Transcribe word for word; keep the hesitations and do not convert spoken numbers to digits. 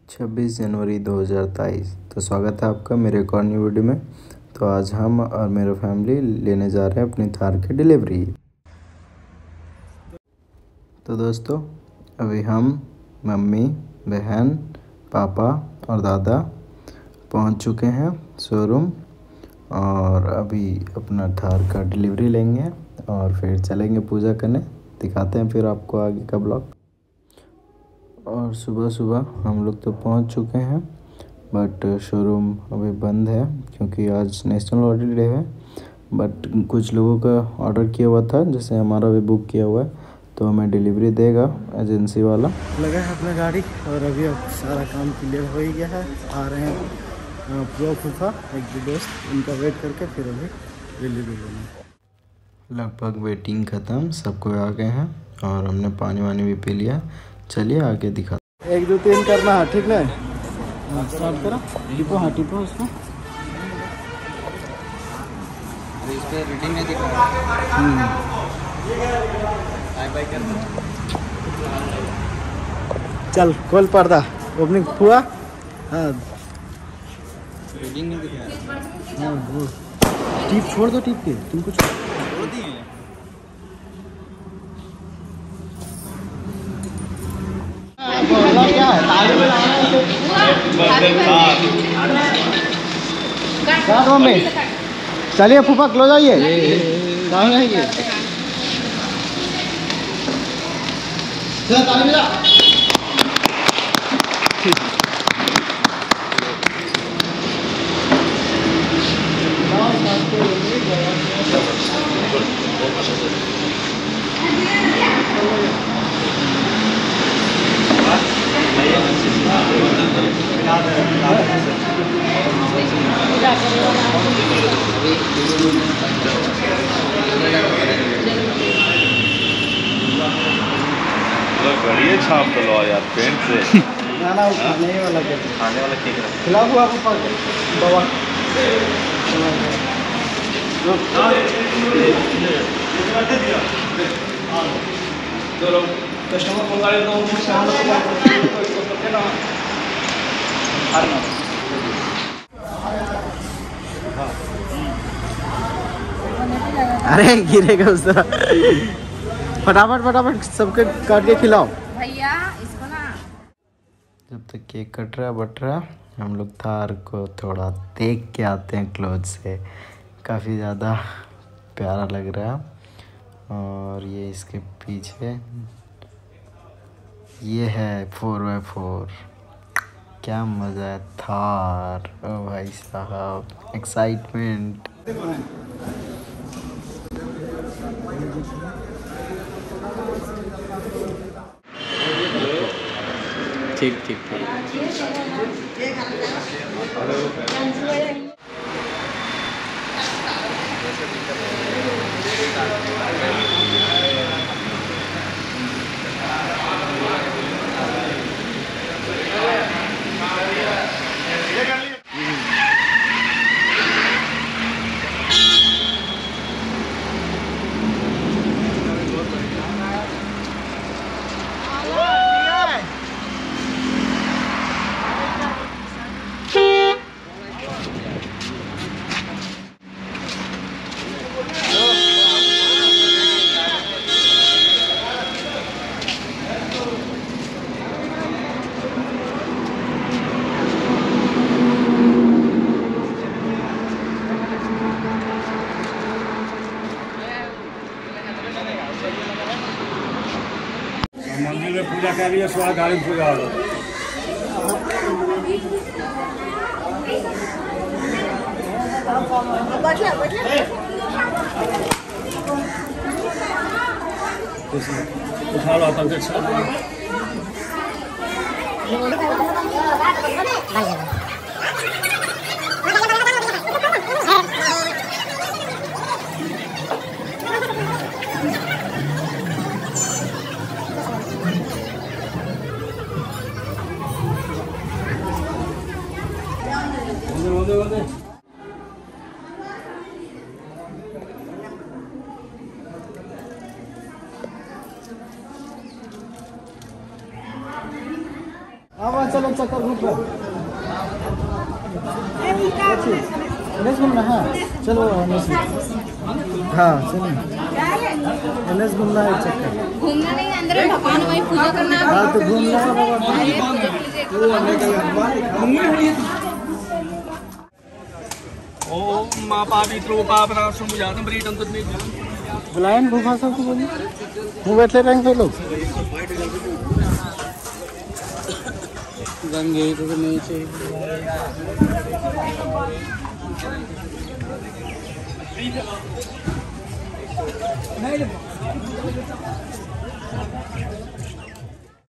छब्बीस जनवरी दो हज़ार तेईस। तो स्वागत है आपका मेरे एक और न्यू वीडियो में। तो आज हम और मेरा फैमिली लेने जा रहे हैं अपनी थार की डिलीवरी। तो दोस्तों अभी हम मम्मी, बहन, पापा और दादा पहुंच चुके हैं शोरूम और अभी अपना थार का डिलीवरी लेंगे और फिर चलेंगे पूजा करने। दिखाते हैं फिर आपको आगे का ब्लॉग। और सुबह सुबह हम लोग तो पहुंच चुके हैं, बट शोरूम अभी बंद है क्योंकि आज नेशनल हॉलीडे है। बट कुछ लोगों का ऑर्डर किया हुआ था, जैसे हमारा भी बुक किया हुआ है, तो हमें डिलीवरी देगा एजेंसी वाला। लगा है अपना गाड़ी और अभी अब सारा काम क्लियर हो ही गया है। आ रहे हैं पूरा फूफा एक दो दोस्त, उनका वेट करके फिर अभी डिलीवरी देना। लगभग वेटिंग ख़त्म, सब कोई आ गए हैं और हमने पानी वानी भी पी लिया। चलिए आगे दिखा। एक दो तीन करना है, ठीक ना? हाँ स्टार्ट करो। टिपो, हाँ टिपो उसको। इस पे रीडिंग नहीं दिखा रहा। बाय बाय कर दो। चल खोल पर्दा, ओपनिंग हुआ। हाँ रीडिंग नहीं दिखा रहा। हाँ वो टिप छोड़ दो, टिप के तुम कुछ छोड़ दिए। क्या है में? चलिए फूफा क्लोज आइए। घड़िए छाप दलो यार पेंट से। ना ना खाने वाला केक, खाने वाला केक खिला हुआ आपको बाबा। चलो कस्टमर को गाड़ी दो मुझसे हम लोग ना। अरे गिरेगा उस तरह। फटाफट फटाफट सबके काट के खिलाओ भैया इसको ना। जब तक केक कट रहा बट रहा, हम लोग थार को थोड़ा देख के आते हैं क्लोज से। काफ़ी ज़्यादा प्यारा लग रहा है। और ये इसके पीछे ये है फोर बाई फोर। क्या मज़ा है थार। ओ भाई साहब एक्साइटमेंट। ठीक ठीक ठीक। मंदिर में पूजा कर रही है, स्वागत गाड़ी पूजा हो। उठा लो तब देख। चलो चक्कर घूम पर एनएस घूमना है चलो एनएस हाँ चलो एनएस घूमना है चक्कर घूमना नहीं अंदर भगवान वही पूजा करना है हाँ तो घूमना है ओम माँ पावित्रो पापनाशं मुजातं प्रीतं तद्मे बुलाएं भूखा सबको बोलिए वो बैठे रहेंगे लोग गंगे तो नीचे